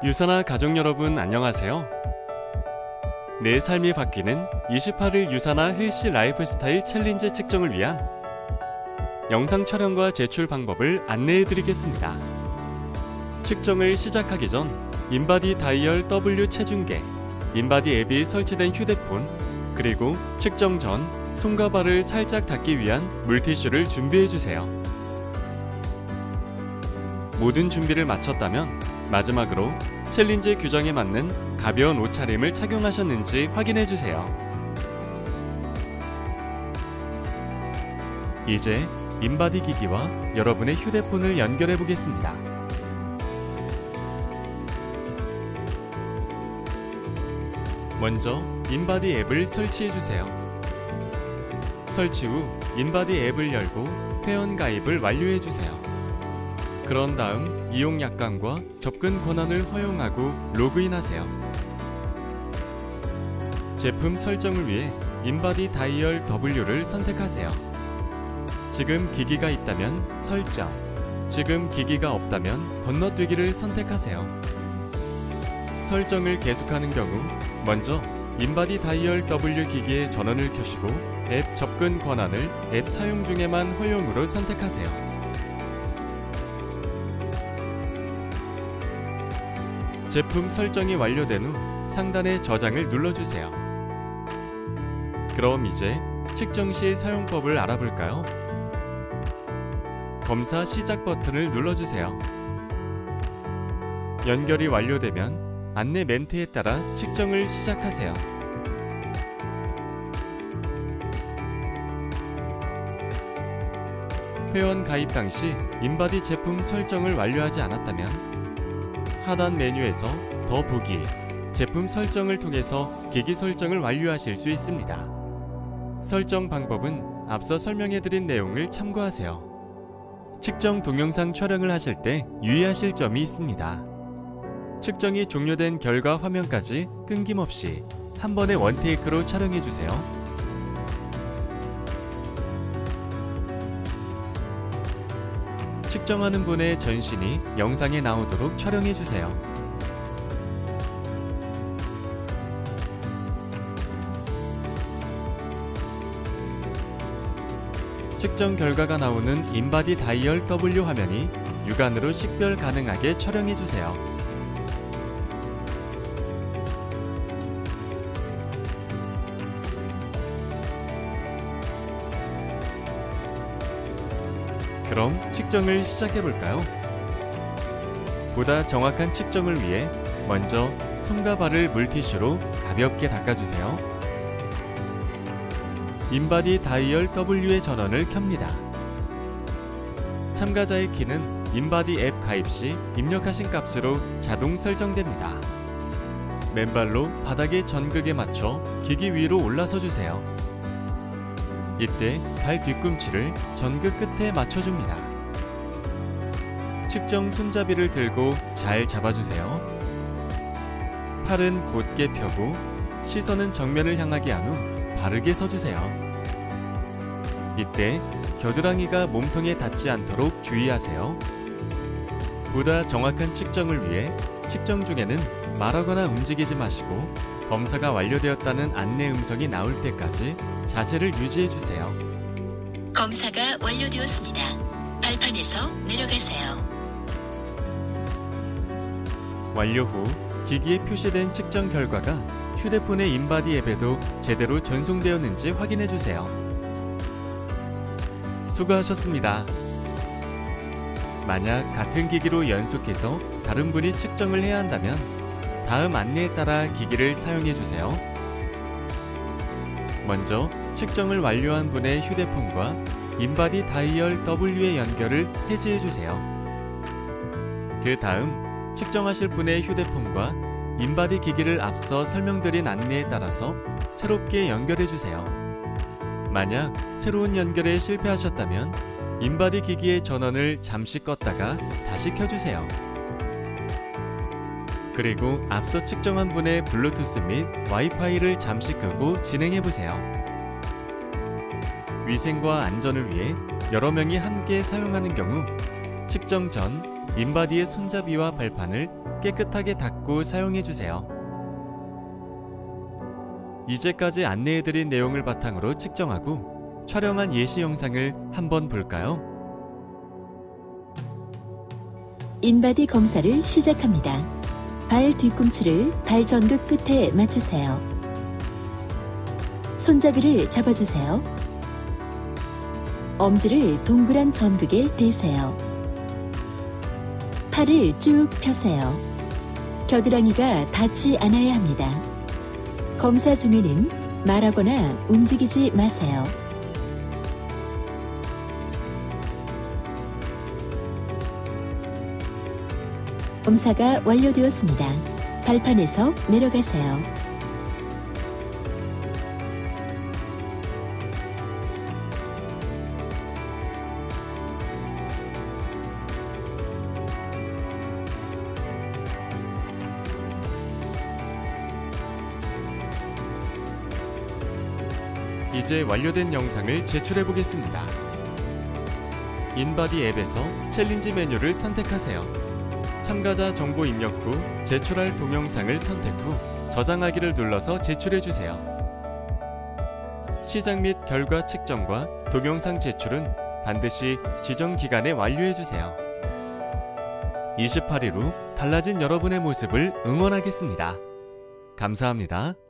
유사나 가족 여러분 안녕하세요. 내 삶이 바뀌는 28일 유사나 헬시 라이프스타일 챌린지 측정을 위한 영상 촬영과 제출 방법을 안내해 드리겠습니다. 측정을 시작하기 전 인바디 다이얼 W 체중계, 인바디 앱이 설치된 휴대폰, 그리고 측정 전 손과 발을 살짝 닦기 위한 물티슈를 준비해 주세요. 모든 준비를 마쳤다면 마지막으로 챌린지 규정에 맞는 가벼운 옷차림을 착용하셨는지 확인해 주세요. 이제 인바디 기기와 여러분의 휴대폰을 연결해 보겠습니다. 먼저 인바디 앱을 설치해 주세요. 설치 후 인바디 앱을 열고 회원 가입을 완료해 주세요. 그런 다음 이용 약관과 접근 권한을 허용하고 로그인하세요. 제품 설정을 위해 인바디 다이얼 W를 선택하세요. 지금 기기가 있다면 설정, 지금 기기가 없다면 건너뛰기를 선택하세요. 설정을 계속하는 경우 먼저 인바디 다이얼 W 기기의 전원을 켜시고 앱 접근 권한을 앱 사용 중에만 허용으로 선택하세요. 제품 설정이 완료된 후 상단의 저장을 눌러주세요. 그럼 이제 측정 시 사용법을 알아볼까요? 검사 시작 버튼을 눌러주세요. 연결이 완료되면 안내 멘트에 따라 측정을 시작하세요. 회원 가입 당시 인바디 제품 설정을 완료하지 않았다면 하단 메뉴에서 더보기, 제품 설정을 통해서 기기 설정을 완료하실 수 있습니다. 설정 방법은 앞서 설명해드린 내용을 참고하세요. 측정 동영상 촬영을 하실 때 유의하실 점이 있습니다. 측정이 종료된 결과 화면까지 끊김없이 한 번에 원테이크로 촬영해주세요. 측정하는 분의 전신이 영상에 나오도록 촬영해주세요. 측정 결과가 나오는 인바디 다이얼 W 화면이 육안으로 식별 가능하게 촬영해주세요. 그럼 측정을 시작해볼까요? 보다 정확한 측정을 위해 먼저 손과 발을 물티슈로 가볍게 닦아주세요. 인바디 다이얼 W의 전원을 켭니다. 참가자의 키는 인바디 앱 가입 시 입력하신 값으로 자동 설정됩니다. 맨발로 바닥의 전극에 맞춰 기기 위로 올라서 주세요. 이때 발 뒤꿈치를 전극 끝에 맞춰줍니다. 측정 손잡이를 들고 잘 잡아주세요. 팔은 곧게 펴고 시선은 정면을 향하게 한 후 바르게 서주세요. 이때 겨드랑이가 몸통에 닿지 않도록 주의하세요. 보다 정확한 측정을 위해 측정 중에는 말하거나 움직이지 마시고 검사가 완료되었다는 안내 음성이 나올 때까지 자세를 유지해주세요. 검사가 완료되었습니다. 발판에서 내려가세요. 완료 후 기기에 표시된 측정 결과가 휴대폰의 인바디 앱에도 제대로 전송되었는지 확인해주세요. 수고하셨습니다. 만약 같은 기기로 연속해서 다른 분이 측정을 해야 한다면 다음 안내에 따라 기기를 사용해주세요. 먼저 측정을 완료한 분의 휴대폰과 인바디 다이얼 W의 연결을 해제해주세요. 그 다음 측정하실 분의 휴대폰과 인바디 기기를 앞서 설명드린 안내에 따라서 새롭게 연결해주세요. 만약 새로운 연결에 실패하셨다면 인바디 기기의 전원을 잠시 껐다가 다시 켜주세요. 그리고 앞서 측정한 분의 블루투스 및 와이파이를 잠시 끄고 진행해보세요. 위생과 안전을 위해 여러 명이 함께 사용하는 경우 측정 전 인바디의 손잡이와 발판을 깨끗하게 닦고 사용해주세요. 이제까지 안내해드린 내용을 바탕으로 측정하고 촬영한 예시 영상을 한번 볼까요? 인바디 검사를 시작합니다. 발 뒤꿈치를 발 전극 끝에 맞추세요. 손잡이를 잡아주세요. 엄지를 동그란 전극에 대세요. 팔을 쭉 펴세요. 겨드랑이가 닿지 않아야 합니다. 검사 중에는 말하거나 움직이지 마세요. 검사가 완료되었습니다. 발판에서 내려가세요. 이제 완료된 영상을 제출해 보겠습니다. 인바디 앱에서 챌린지 메뉴를 선택하세요. 참가자 정보 입력 후 제출할 동영상을 선택 후 저장하기를 눌러서 제출해 주세요. 시작 및 결과 측정과 동영상 제출은 반드시 지정 기간에 완료해 주세요. 28일 후 달라진 여러분의 모습을 응원하겠습니다. 감사합니다.